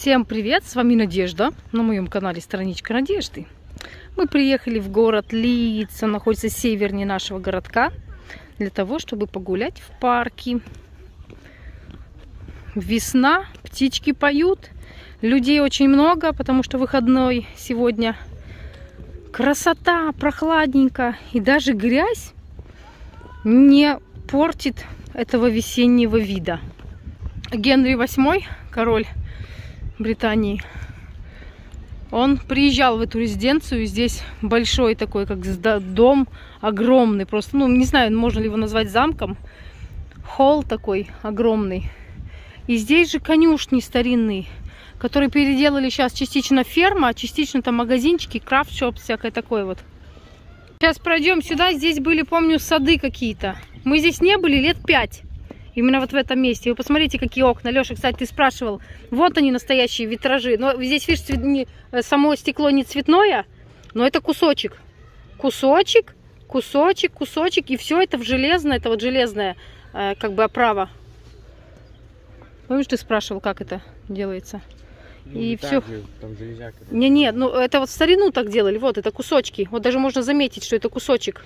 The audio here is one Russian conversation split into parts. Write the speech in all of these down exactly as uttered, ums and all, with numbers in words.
Всем привет, с вами Надежда, на моем канале Страничка Надежды. Мы приехали в город Лидс, он находится севернее нашего городка, для того, чтобы погулять в парке. Весна, птички поют, людей очень много, потому что выходной сегодня. Красота, прохладненько, и даже грязь не портит этого весеннего вида. Генри восьмой, король Британии, он приезжал в эту резиденцию. Здесь большой такой, как дом, огромный, просто, ну, не знаю, можно ли его назвать замком. Холл такой огромный. И здесь же конюшни старинные, которые переделали сейчас частично ферма, а частично там магазинчики, крафт-шоп, всякое такое вот. Сейчас пройдем сюда, здесь были, помню, сады какие-то. Мы здесь не были лет пять. Именно вот в этом месте. Вы посмотрите, какие окна. Леша, кстати, ты спрашивал. Вот они, настоящие витражи. Но здесь, видишь, цвет... не... само стекло не цветное, но это кусочек. Кусочек, кусочек, кусочек. И все это в железное. Это вот железная, э, как бы, оправа. Помнишь, ты спрашивал, как это делается? Ну, и все. Не, не, ну это вот в старину так делали. Вот, это кусочки. Вот даже можно заметить, что это кусочек.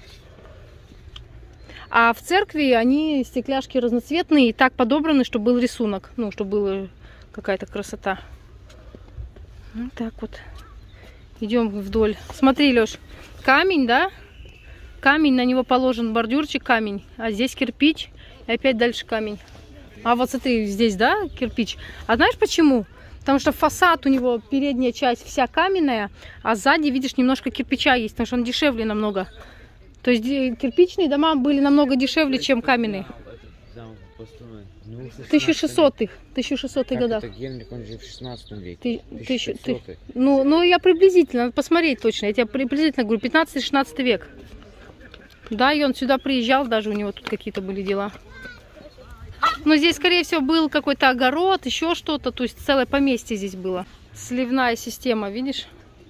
А в церкви они стекляшки разноцветные и так подобраны, чтобы был рисунок. Ну, чтобы была какая-то красота. Вот так вот. Идем вдоль. Смотри, Леш, камень, да? Камень, на него положен бордюрчик, камень. А здесь кирпич. И опять дальше камень. А вот смотри, здесь, да, кирпич. А знаешь почему? Потому что фасад у него, передняя часть вся каменная, а сзади, видишь, немножко кирпича есть, потому что он дешевле намного. То есть кирпичные дома были намного дешевле, чем каменные. тысяча шестисотых, тысяча шестисотых годах. Это Генрих, он же в шестнадцатом веке. Ты, тысяча, ты, ну, ну, я приблизительно, надо посмотреть точно. Я тебе приблизительно говорю, пятнадцатый-шестнадцатый век. Да, и он сюда приезжал, даже у него тут какие-то были дела. Но здесь, скорее всего, был какой-то огород, еще что-то. То есть целое поместье здесь было. Сливная система, видишь?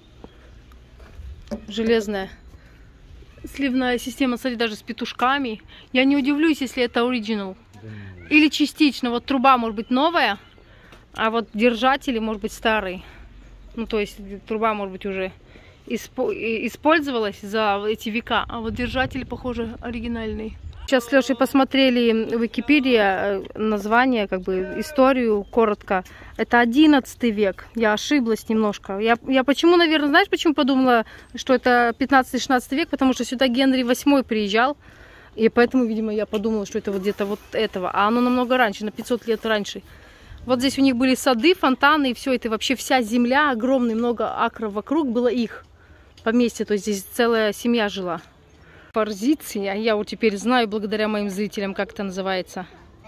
Железная. Сливная система, смотри, даже с петушками. Я не удивлюсь, если это оригинал. Или частично. Вот труба может быть новая, а вот держатели может быть старый. Ну, то есть труба может быть уже испо использовалась за эти века, а вот держатели, похоже, оригинальные. Сейчас с Лешей посмотрели в Википедии название, как бы историю коротко. Это одиннадцатый век. Я ошиблась немножко. Я, я почему, наверное, знаешь, почему подумала, что это пятнадцатый-шестнадцатый век? Потому что сюда Генри восьмой приезжал. И поэтому, видимо, я подумала, что это вот где-то вот этого. А оно намного раньше, на пятьсот лет раньше. Вот здесь у них были сады, фонтаны, и все это вообще вся земля, огромный, много акров вокруг было их поместье. То есть здесь целая семья жила. Форзиция, я вот теперь знаю благодаря моим зрителям, как это называется.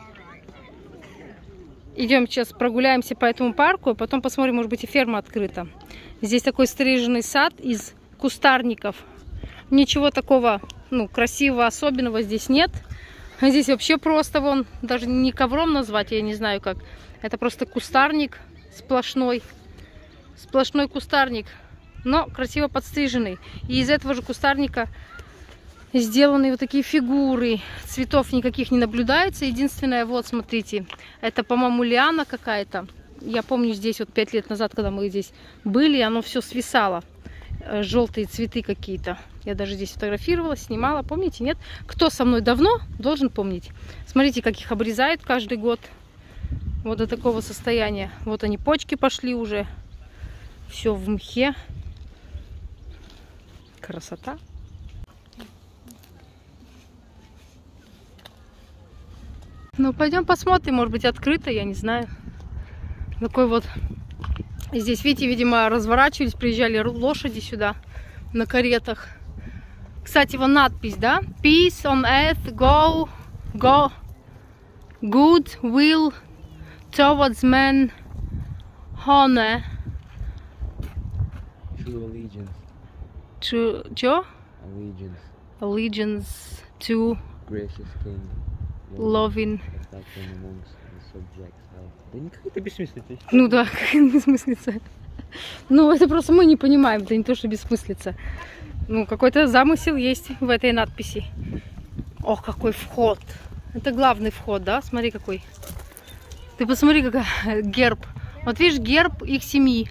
Идем сейчас прогуляемся по этому парку, а потом посмотрим, может быть, и ферма открыта. Здесь такой стриженный сад из кустарников. Ничего такого, ну, красивого, особенного здесь нет. Здесь вообще просто, вон, даже не ковром назвать, я не знаю как. Это просто кустарник сплошной. Сплошной кустарник, но красиво подстриженный. И из этого же кустарника сделаны вот такие фигуры. Цветов никаких не наблюдается. Единственное, вот, смотрите, это, по-моему, лиана какая-то. Я помню, здесь вот пять лет назад, когда мы здесь были, оно все свисало. Желтые цветы какие-то. Я даже здесь фотографировала, снимала. Помните, нет? Кто со мной давно, должен помнить. Смотрите, как их обрезают каждый год. Вот до такого состояния. Вот они, почки пошли уже. Все в мхе. Красота. Ну, пойдем посмотрим, может быть, открыто, я не знаю. Такой вот. Здесь, видите, видимо, разворачивались, приезжали лошади сюда на каретах. Кстати, вот надпись, да? Peace on earth, go, go, good will towards men, honor. True allegiance. True, Joe? Allegiance. Allegiance to Gracious king. Loving. Да никак это бессмыслица. Ну да, как бессмыслица. Ну, это просто мы не понимаем, это не то, что бессмыслица. Ну, какой-то замысел есть в этой надписи. Ох, какой вход. Это главный вход, да? Смотри, какой. Ты посмотри, какой герб Вот видишь, герб их семьи.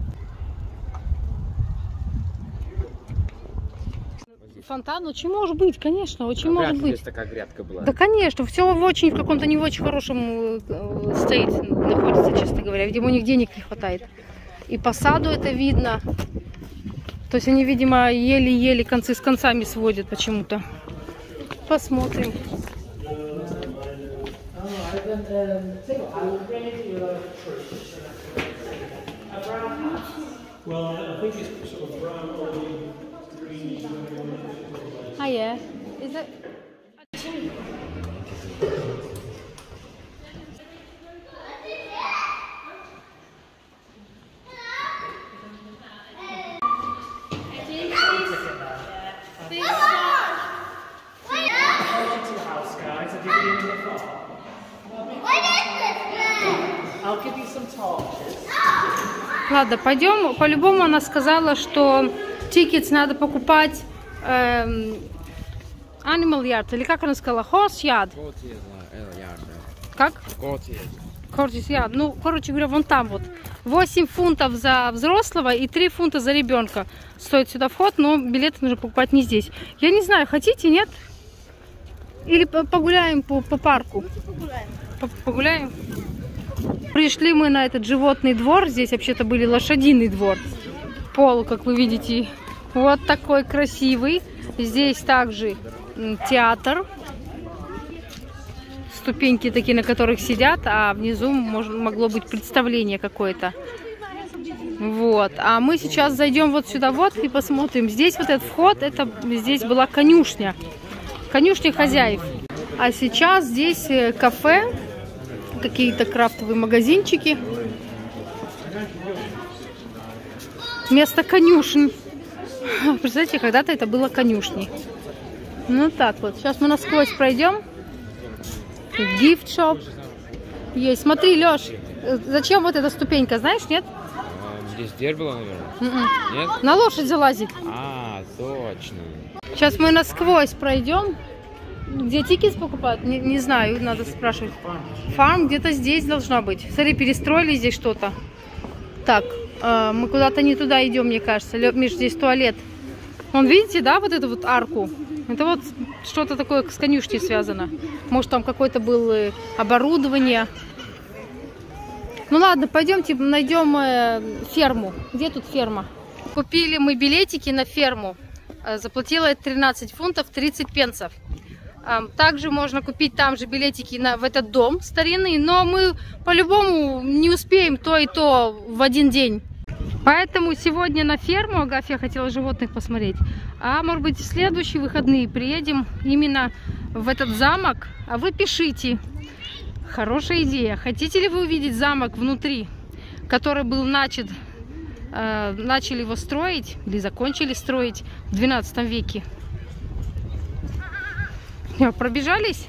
Фонтан очень может быть, конечно, очень а может быть. Такая грядка была. Да, конечно, все в очень, в каком-то не в очень хорошем стейте находится, честно говоря. Видимо, у них денег не хватает. И по саду это видно. То есть они, видимо, еле-еле концы с концами сводят почему-то. Посмотрим. Ah, yeah. Is it? Ладно, пойдем. По-любому она сказала, что тикет надо покупать эм, Animal Yard, или как она сказала? Horse Yard. Как? Horse Yard. Ну, короче говоря, вон там вот. восемь фунтов за взрослого и три фунта за ребенка стоит сюда вход, но билеты нужно покупать не здесь. Я не знаю, хотите, нет? Или погуляем по, по парку? Погуляем. Погуляем? Пришли мы на этот животный двор. Здесь вообще-то были лошадиный двор. Пол, как вы видите, вот такой красивый. Здесь также театр. Ступеньки такие, на которых сидят, а внизу мож, могло быть представление какое-то. Вот. А мы сейчас зайдем вот сюда вот и посмотрим. Здесь вот этот вход, это здесь была конюшня. Конюшня хозяев. А сейчас здесь кафе. Какие-то крафтовые магазинчики. Вместо конюшен. Представляете, когда-то это было конюшней. Ну так вот. Сейчас мы насквозь пройдем. Гифт-шоп есть. Смотри, Леш, зачем вот эта ступенька, знаешь, нет? Здесь дверь была, наверное? Mm-mm. Нет? На лошадь залазит. А, точно. Сейчас мы насквозь пройдем. Где тикет покупают? Не, не знаю, надо спрашивать. Фарм где-то здесь должна быть. Смотри, перестроили здесь что-то. Так, э, мы куда-то не туда идем, мне кажется. Миш, здесь туалет. Вон, видите, да, вот эту вот арку? Это вот что-то такое с конюшней связано. Может, там какое-то было оборудование. Ну ладно, пойдемте найдем э, ферму. Где тут ферма? Купили мы билетики на ферму. Заплатила тринадцать фунтов тридцать пенсов. Также можно купить там же билетики на, в этот дом старинный, но мы по-любому не успеем то и то в один день. Поэтому сегодня на ферму, Агафья хотела животных посмотреть, а может быть в следующие выходные приедем именно в этот замок, а вы пишите. Хорошая идея. Хотите ли вы увидеть замок внутри, который был начат, э, начали его строить или закончили строить в двенадцатом веке? Пробежались?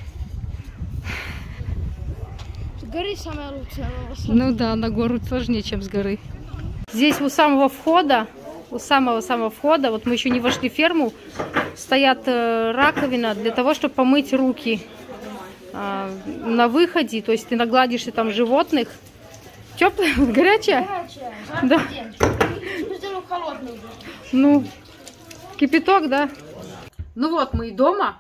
С горы самая лучшая. Ну да, на гору сложнее, чем с горы. Здесь у самого входа, у самого-самого входа, вот мы еще не вошли в ферму, стоят э, раковина для того, чтобы помыть руки э, на выходе. То есть ты нагладишься там животных. Теплая, горячая? Горячая. Да. Холодный. Ну, кипяток, да? Ну вот, мы и дома.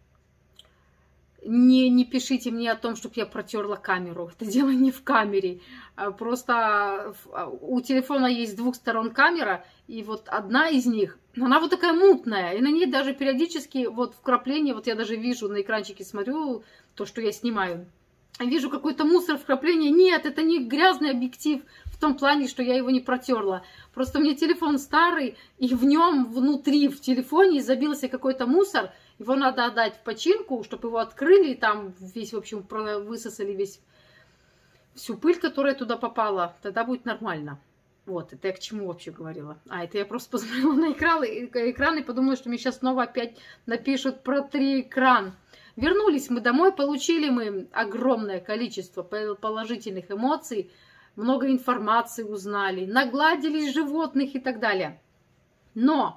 Не, не пишите мне о том, чтобы я протерла камеру. Это дело не в камере. Просто у телефона есть с двух сторон камера, и вот одна из них, она вот такая мутная, и на ней даже периодически вот вкрапление, вот я даже вижу на экранчике, смотрю то, что я снимаю, вижу какой-то мусор, вкрапление. Нет, это не грязный объектив в том плане, что я его не протерла. Просто у меня телефон старый, и в нем внутри, в телефоне забился какой-то мусор. Его надо отдать в починку, чтобы его открыли, и там весь, в общем, высосали весь, всю пыль, которая туда попала. Тогда будет нормально. Вот, это я к чему вообще говорила? А, это я просто посмотрела на экран, экран и подумала, что мне сейчас снова опять напишут про три экран. Вернулись мы домой, получили мы огромное количество положительных эмоций, много информации узнали, нагладились животных и так далее. Но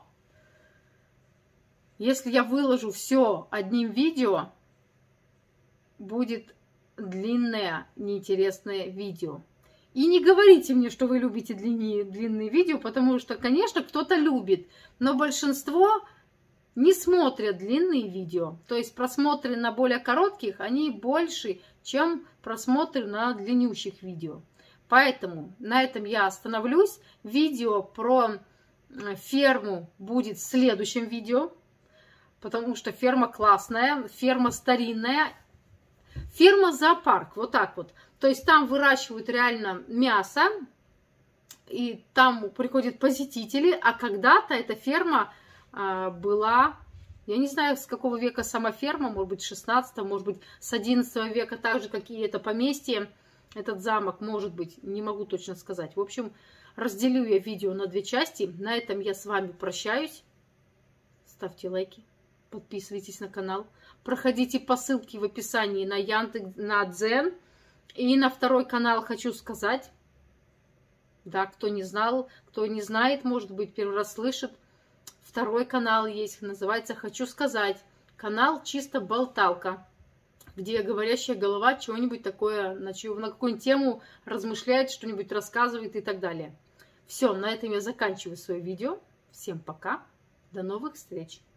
если я выложу все одним видео, будет длинное, неинтересное видео. И не говорите мне, что вы любите длиннее, длинные видео, потому что, конечно, кто-то любит, но большинство не смотрят длинные видео. То есть просмотры на более коротких, они больше, чем просмотры на длиннющих видео. Поэтому на этом я остановлюсь. Видео про ферму будет в следующем видео, потому что ферма классная, ферма старинная. Ферма-зоопарк, вот так вот. То есть там выращивают реально мясо, и там приходят посетители, а когда-то эта ферма а, была, я не знаю, с какого века сама ферма, может быть, с шестнадцатого, может быть, с одиннадцатого века, так же, какие это поместья, этот замок, может быть, не могу точно сказать. В общем, разделю я видео на две части. На этом я с вами прощаюсь. Ставьте лайки. Подписывайтесь на канал. Проходите по ссылке в описании на Яндекс, на Дзен. И на второй канал хочу сказать. Да, кто не знал, кто не знает, может быть, первый раз слышит. Второй канал есть, называется «Хочу сказать». Канал чисто болталка, где говорящая голова чего-нибудь такое, на, чего, на какую-нибудь тему размышляет, что-нибудь рассказывает и так далее. Все, на этом я заканчиваю свое видео. Всем пока. До новых встреч.